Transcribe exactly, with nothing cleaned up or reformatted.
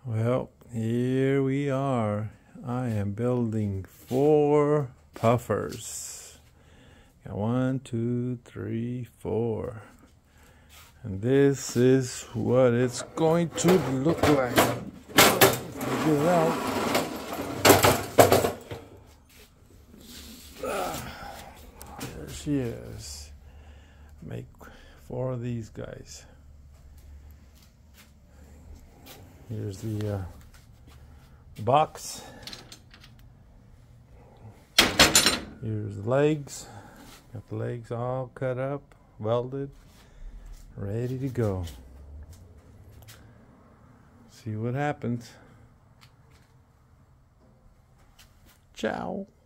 Well, here we are. I am building four puffers. Got one, two, three, four. And this is what it's going to look like. Let's get it out. There she is. Make four of these guys. Here's the uh, box. Here's the legs. Got the legs all cut up, welded, ready to go. See what happens. Ciao.